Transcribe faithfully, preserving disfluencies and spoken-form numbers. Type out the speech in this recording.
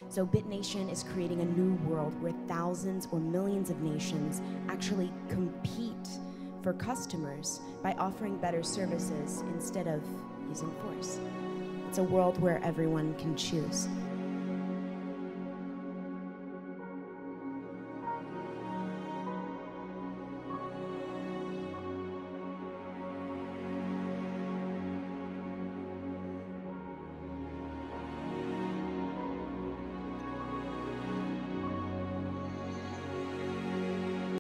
So Bitnation is creating a new world where thousands or millions of nations actually compete for customers by offering better services instead of using force. It's a world where everyone can choose.